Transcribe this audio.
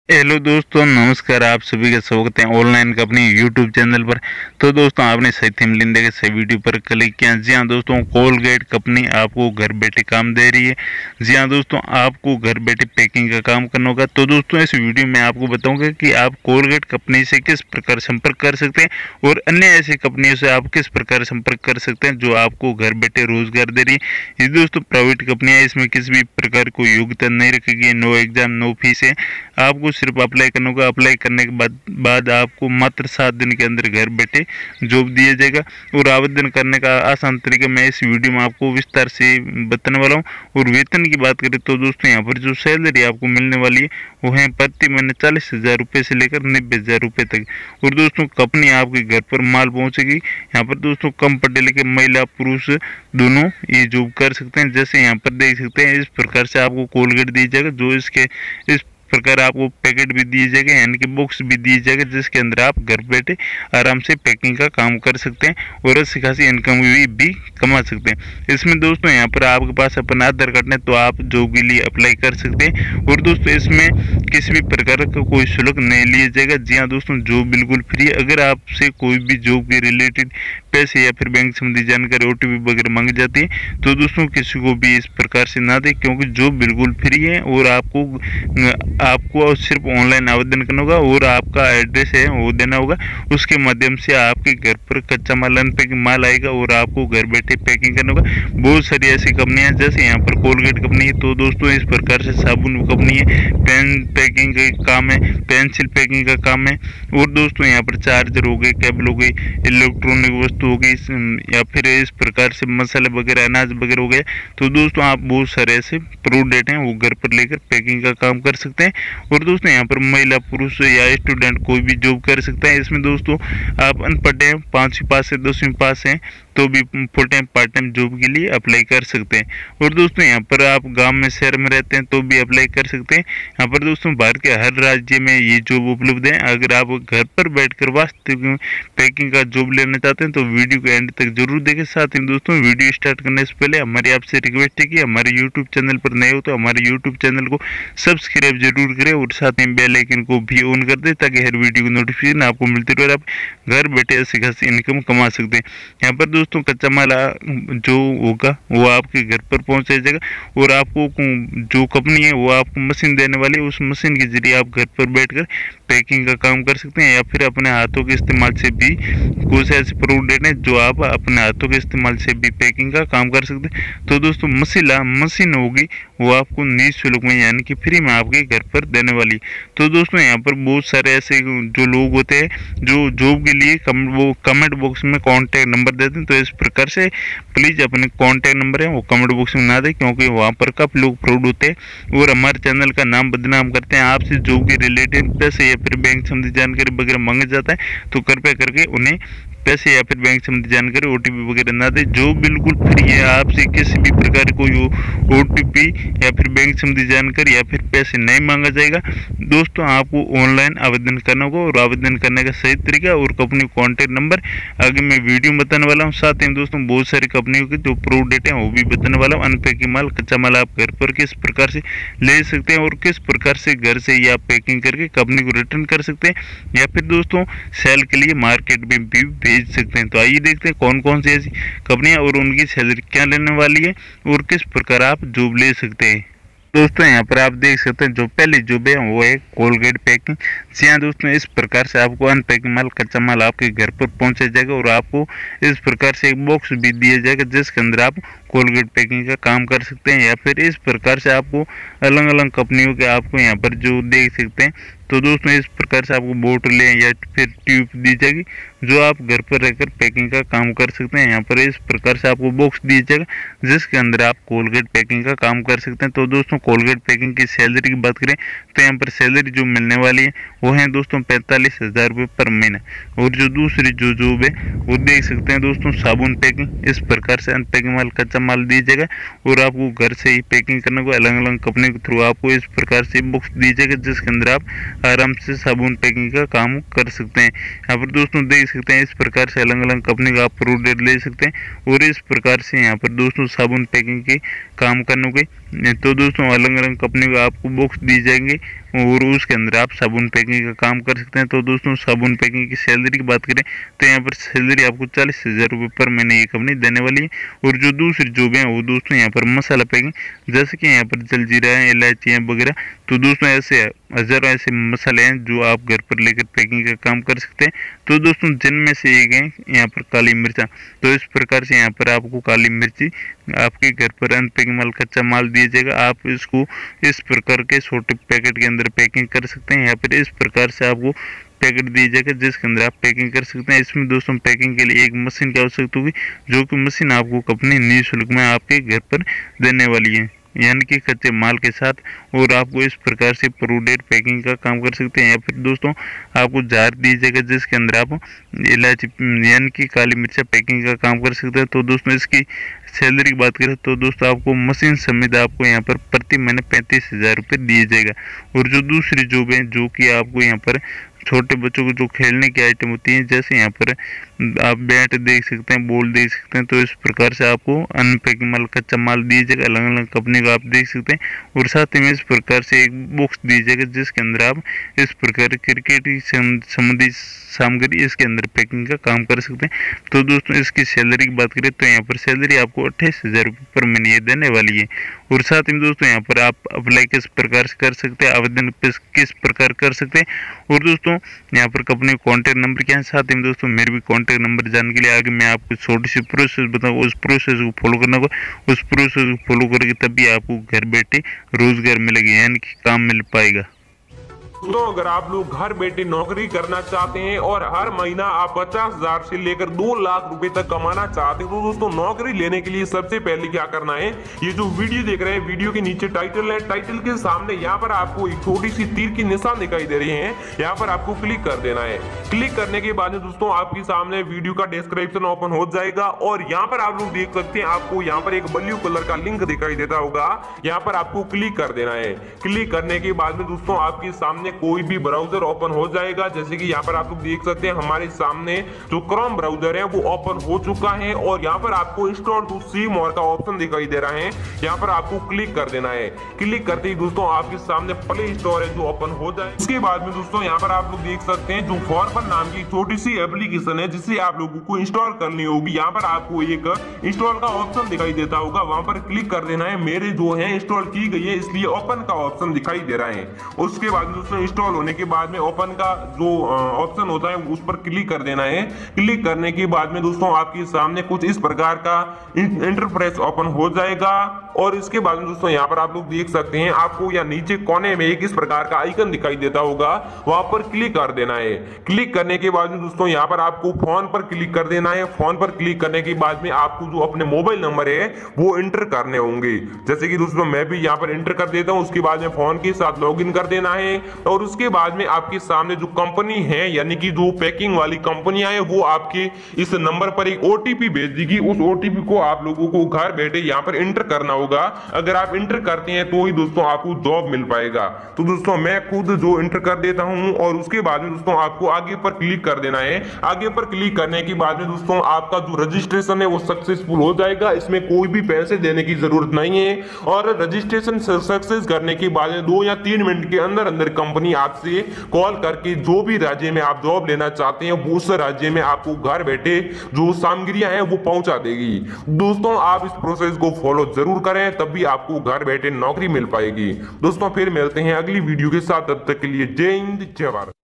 Hello दोस्तों, नमस्कार। आप सभी का स्वागत है ऑनलाइन का अपने यूट्यूब चैनल पर। तो दोस्तों, आपने सही थंबनेल के सही वीडियो पर क्लिक किया। जी हाँ दोस्तों, कोलगेट कंपनी आपको घर बैठे काम दे रही है। जी हाँ दोस्तों, आपको घर बैठे पैकिंग का काम करना होगा। तो दोस्तों, इस वीडियो में आपको बताऊंगा कि आप कोलगेट कंपनी से किस प्रकार संपर्क कर सकते हैं और अन्य ऐसी कंपनियों से आप किस प्रकार संपर्क कर सकते हैं जो आपको घर बैठे रोजगार दे रही है। ये दोस्तों प्राइवेट कंपनियां है, इसमें किसी भी प्रकार कोई योग्यता नहीं रखेगी। नो एग्जाम नो फीस है। आपको सिर्फ अप्लाई करना होगा। अप्लाई करने के बाद आपको मात्र 7 दिन के अंदर घर बैठे जॉब दिया जाएगा। और आवेदन करने का आसान तरीका मैं इस वीडियो में आपको विस्तार से बताने वाला हूँ। और वेतन की बात करें तो दोस्तों, यहाँ पर जो सैलरी आपको मिलने वाली है वो है प्रति महीने 40,000 रुपये से लेकर 90,000 रुपये तक। और दोस्तों, कंपनी आपके घर पर माल पहुँचेगी। यहाँ पर दोस्तों कम पढ़े लिखे महिला पुरुष दोनों ये जॉब कर सकते हैं। जैसे यहाँ पर देख सकते हैं, इस प्रकार से आपको कोलगेट दी जाएगा। जो इसके इस प्रकार आपको पैकेट भी दिए जाएंगे, यानी कि बॉक्स भी दिए जाएगा, जिसके अंदर आप घर बैठे आराम से पैकिंग का काम कर सकते हैं और अच्छी खासी इनकम भी कमा सकते हैं। इसमें दोस्तों यहाँ पर आपके पास अपना आधार कार्ड है तो आप जॉब के लिए अप्लाई कर सकते हैं। और दोस्तों, इसमें किसी भी प्रकार का कोई शुल्क नहीं लिया जाएगा। जी हाँ दोस्तों, जॉब बिल्कुल फ्री है। अगर आपसे कोई भी जॉब के रिलेटेड पैसे या फिर बैंक संबंधी जानकारी ओटीपी वगैरह मांगी जाती है तो दोस्तों किसी को भी इस प्रकार से ना दे, क्योंकि जॉब बिल्कुल फ्री है। और आपको सिर्फ ऑनलाइन आवेदन करना होगा और आपका एड्रेस है वो देना होगा। उसके माध्यम से आपके घर पर कच्चा माल अनपैकिंग माल आएगा और आपको घर बैठे पैकिंग करना होगा। बहुत सारी ऐसी कंपनियां जैसे यहाँ पर कोलगेट कंपनी है, तो दोस्तों इस प्रकार से साबुन कंपनी है, पेन पैकिंग का काम है, पेंसिल पैकिंग का काम है। और दोस्तों यहाँ पर चार्जर हो गए, केबल हो गई, इलेक्ट्रॉनिक वस्तु हो गई, या फिर इस प्रकार से मसाले वगैरह अनाज वगैरह हो गए। तो दोस्तों आप बहुत सारे ऐसे प्रोडक्ट हैं वो घर पर लेकर पैकिंग का काम कर सकते हैं। और दोस्तों यहाँ पर महिला पुरुष या स्टूडेंट कोई भी जॉब कर सकता है। इसमें दोस्तों आप अनपढ़ हैं, 5वीं पास है, 10वीं पास हैं तो भी full time part time job के लिए अप्लाई कर सकते हैं। और दोस्तों यहाँ पर आप गांव में शहर में रहते हैं तो भी अप्लाई कर सकते हैं। यहाँ पर दोस्तों भारत के हर राज्य में ये जॉब उपलब्ध है। अगर आप घर पर बैठकर वास्तविक पैकिंग का जॉब लेना चाहते हैं तो वीडियो को एंड तक जरूर देखें। साथ ही दोस्तों, वीडियो स्टार्ट करने से पहले हमारी आपसे रिक्वेस्ट है कि हमारे यूट्यूब चैनल पर नए हो तो हमारे यूट्यूब चैनल को सब्सक्राइब जरूर करें और साथ ही बेल आइकन को भी ऑन कर दें ताकि हर वीडियो की नोटिफिकेशन आपको मिलती रहे और आप घर बैठे अच्छी खासी इनकम कमा सकते हैं। यहाँ पर दोस्तों कच्चा माल जो होगा वो आपके घर पर पहुंचाया जाएगा और आपको जो कंपनी है वो आपको मशीन देने वाली है। उस मशीन के जरिए आप घर पर बैठकर पैकिंग का काम कर सकते हैं, या फिर अपने हाथों के इस्तेमाल से भी कुछ ऐसे प्रोडक्ट हैं जो आप अपने हाथों के इस्तेमाल से भी पैकिंग का काम कर सकते हैं। तो दोस्तों मशीन होगी वो आपको निःशुल्क में यानी कि फ्री में आपके घर पर देने वाली। तो दोस्तों यहाँ पर बहुत सारे ऐसे जो लोग होते हैं जो जॉब के लिए वो कमेंट बॉक्स में कॉन्टैक्ट नंबर देते हैं। तो इस प्रकार से प्लीज़ अपने कॉन्टैक्ट नंबर है वो कमेंट बॉक्स में ना दें, क्योंकि वहाँ पर काफ़ी लोग फ्रॉड होते हैं और हमारे चैनल का नाम बदनाम करते हैं। आपसे जॉब के रिलेटेड पैसे या फिर बैंक संबंधी जानकारी वगैरह मांगा जाता है तो कृपया करके उन्हें पैसे या फिर बैंक संबंधी जानकारी ओटीपी वगैरह ना दे। जो बिल्कुल फ्री है, आपसे किसी भी प्रकार कोई ओटीपी या फिर बैंक संबंधी जानकारी या फिर पैसे नहीं मांगा जाएगा। दोस्तों आपको ऑनलाइन आवेदन करना होगा और आवेदन करने का सही तरीका और कंपनी कॉन्टैक्ट नंबर आगे मैं वीडियो में बताने वाला हूँ। साथ ही दोस्तों बहुत सारी कंपनियों के जो प्रोडक्ट हैं वो भी बताने वाला हूँ। अनपैकिंग माल कच्चा माल आप घर पर किस प्रकार से ले सकते हैं और किस प्रकार से घर से ही आप पैकिंग करके कंपनी को रिटर्न कर सकते हैं या फिर दोस्तों सेल के लिए मार्केट में भी भेज सकते हैं। तो आइए देखते हैं कौन कौन सी ऐसी कंपनियां और उनकी सैलरी क्या लेने वाली है और किस प्रकार आप जॉब ले सकते हैं। दोस्तों यहाँ पर आप देख सकते हैं जो पहली जॉब है वो है कोलगेट पैकिंग। जी हाँ दोस्तों, इस प्रकार से आपको अनपैकिंग माल कच्चा माल आपके घर पर पहुंचाया जाएगा और आपको इस प्रकार से एक बॉक्स भी दिया जाएगा जिसके अंदर आप कोलगेट पैकिंग का काम कर सकते हैं। या फिर इस प्रकार से आपको अलग अलग कंपनियों के आपको यहाँ पर जो देख सकते हैं। तो दोस्तों इस प्रकार से आपको बोतलें या फिर ट्यूब दी जाएगी जो आप घर पर रहकर पैकिंग का काम कर सकते हैं। यहाँ पर इस प्रकार से आपको बॉक्स दिया जाएगा जिसके अंदर आप कोलगेट पैकिंग का काम कर सकते हैं। तो दोस्तों कोलगेट पैकिंग की सैलरी की बात करें तो यहाँ पर सैलरी जो मिलने वाली है वो है दोस्तों 45,000 रुपये पर महीना। और जो दूसरी जो जॉब है वो देख सकते हैं दोस्तों साबुन पैकिंग। इस प्रकार से अनपैकिंग माल कच्चा माल दिया जाएगा और आपको घर से ही पैकिंग करने को अलग अलग कंपनी के थ्रू आपको इस प्रकार से बॉक्स दी जाएगा जिसके अंदर आप आराम से साबुन पैकिंग का काम कर सकते हैं। यहाँ पर दोस्तों देख सकते हैं इस प्रकार से अलग अलग कंपनी का आप प्रोडक्ट ले सकते हैं और इस प्रकार से यहाँ पर दोस्तों साबुन पैकिंग के काम करने के तो दोस्तों अलग अलग कंपनी का आपको बॉक्स दी जाएंगे और उसके अंदर आप साबुन पैकिंग का काम कर सकते हैं। तो दोस्तों साबुन पैकिंग की सैलरी की बात करें तो यहाँ पर सैलरी आपको 40,000 रुपये पर महीने ये कंपनी देने वाली है। और जो दूसरी जॉब है वो दोस्तों यहाँ पर मसाला पैकिंग, जैसे कि यहाँ पर जलजीरा है, इलायची है वगैरह। तो दोस्तों ऐसे हजारों ऐसे मसाले हैं जो आप घर पर लेकर पैकिंग का काम कर सकते हैं। तो दोस्तों जिनमें से एक है यहाँ पर काली मिर्चा। तो इस प्रकार से यहाँ पर आपको काली मिर्ची आपके घर पर अनपैकिंग माल कच्चा माल दिया जाएगा। आप इसको इस प्रकार के छोटे पैकेट के अंदर पैकिंग कर सकते हैं। यहाँ पर इस प्रकार से आपको पैकेट दिया जाएगा जिसके अंदर आप पैकिंग कर सकते हैं। इसमें दोस्तों पैकिंग के लिए एक मशीन की आवश्यकता होगी, जो कि मशीन आपको कंपनी निःशुल्क में आपके घर पर देने वाली है, यानी कि कच्चे माल के साथ। और आपको इस प्रकार से प्रोडक्ट पैकिंग का काम कर सकते हैं। या फिर दोस्तों आपको जार दी जाएगा जिसके अंदर आप इलायची यानी कि काली मिर्चा पैकिंग का काम कर सकते हैं। तो दोस्तों इसकी सैलरी की बात करें तो दोस्तों आपको मशीन समेत आपको यहाँ पर प्रति महीने 35,000 रुपये दिए जाएगा। और जो दूसरी जॉब है जो कि आपको यहाँ पर छोटे बच्चों को जो खेलने की आइटम होती हैं, जैसे यहाँ पर आप बैट देख सकते हैं, बॉल देख सकते हैं। तो इस प्रकार से आपको अनपैकिंग माल कच्चा माल दिया जाएगा, अलग अलग कंपनी का आप देख सकते हैं। और साथ ही में इस प्रकार से एक बॉक्स दी जाएगा जिसके अंदर आप इस प्रकार क्रिकेट संबंधी सामग्री इसके अंदर पैकिंग का काम कर सकते हैं। तो दोस्तों इसकी सैलरी की बात करें तो यहाँ पर सैलरी आपको 28,000 रुपये पर महीने देने वाली है। और साथ ही में दोस्तों यहाँ पर आप अप्लाई किस प्रकार से कर सकते हैं, आवेदन किस प्रकार कर सकते हैं, और दोस्तों यहाँ पर कंपनी कॉन्टैक्ट नंबर क्या है। साथ ही में दोस्तों मेरे भी कॉन्टैक्ट नंबर जानने के लिए आगे मैं आपको छोटी सी प्रोसेस बताऊँगा, उस प्रोसेस को फॉलो करना होगा। उस प्रोसेस को फॉलो करके तभी आपको घर बैठे रोजगार मिलेगा, यानी कि काम मिल पाएगा। दोस्तों अगर आप लोग घर बैठे नौकरी करना चाहते हैं और हर महीना आप 50,000 से लेकर 2 लाख रुपए तक कमाना चाहते हैं, तो दोस्तों नौकरी लेने के लिए सबसे पहले क्या करना है, ये जो वीडियो देख रहे हैं, वीडियो के नीचे टाइटल है, टाइटल के सामने यहाँ पर आपको एक छोटी सी तीर की निशान दिखाई दे रही है, यहाँ पर आपको क्लिक कर देना है। क्लिक करने के बाद में दोस्तों आपके सामने वीडियो का डिस्क्रिप्शन ओपन हो जाएगा और यहाँ पर आप लोग देख सकते हैं, आपको यहाँ पर एक ब्लू कलर का लिंक दिखाई देता होगा, यहाँ पर आपको क्लिक कर देना है। क्लिक करने के बाद में दोस्तों आपके सामने कोई भी ब्राउजर ओपन हो जाएगा। जैसे कि यहाँ पर आप लोग देख सकते हैं हमारे सामने जो क्रोम ब्राउजर है वो ओपन हो चुका है और यहाँ पर आपको इंस्टॉल टू सी मोर का ऑप्शन दिखाई दे रहा है, यहाँ पर आपको क्लिक कर देना है। क्लिक करते ही दोस्तों आपके सामने प्ले स्टोर है जो ओपन हो जाए। उसके बाद में दोस्तों यहाँ पर आप लोग देख सकते हैं जो फॉरफन नाम की छोटी सी एप्लीकेशन है जिसे आप लोगों को इंस्टॉल करनी होगी। यहाँ पर आपको एक इंस्टॉल का ऑप्शन दिखाई देता होगा, वहां पर क्लिक कर देना है। मेरे जो है इंस्टॉल की गई है इसलिए ओपन का ऑप्शन दिखाई दे रहा है। उसके बाद दोस्तों इंस्टॉल होने के बाद में ओपन का जो ऑप्शन होता है उस पर क्लिक कर देना है। क्लिक करने के बाद में दोस्तों आपके सामने कुछ इस प्रकार का इंटरफेस ओपन हो जाएगा और इसके बाद में दोस्तों यहाँ पर आप लोग देख सकते हैं आपको या नीचे कोने में एक इस प्रकार का आइकन दिखाई देता होगा, वहां पर क्लिक कर देना है। क्लिक करने के बाद में दोस्तों यहाँ पर आपको फोन पर क्लिक कर देना है। फोन पर क्लिक करने के बाद में आपको जो अपने मोबाइल नंबर है वो एंटर करने होंगे। जैसे कि दोस्तों मैं भी यहाँ पर एंटर कर देता हूँ। उसके बाद में फोन के साथ लॉगिन कर देना है और उसके बाद में आपके सामने जो कंपनी है यानी कि जो पैकिंग वाली कंपनियां है वो आपके इस नंबर पर एक ओटीपी भेज देगी। उस ओटीपी को आप लोगों को घर बैठे यहाँ पर एंटर करना होगा। अगर आप एंटर करते हैं तो ही दोस्तों आपको जॉब मिल पाएगा। तो दोस्तों मैं खुद जो एंटर कर देता हूं और उसके बाद में दोस्तों आपको आगे पर क्लिक कर देना है। आगे पर क्लिक करने के बाद में दोस्तों आपका जो रजिस्ट्रेशन है वो सक्सेसफुल हो जाएगा। इसमें कोई भी पैसे देने की जरूरत नहीं है और रजिस्ट्रेशन सक्सेस करने के बाद 2 या 3 मिनट के अंदर अंदर कंपनी आपसे कॉल करके जो भी राज्य में आप जॉब लेना चाहते हैं वो उस राज्य में आपको घर बैठे जो सामग्रियां हैं वो पहुंचा देगी। दोस्तों आप इस प्रोसेस को फॉलो जरूर करें, तभी आपको घर बैठे नौकरी मिल पाएगी। दोस्तों फिर मिलते हैं अगली वीडियो के साथ, तब तक के लिए जय हिंद जय भारत।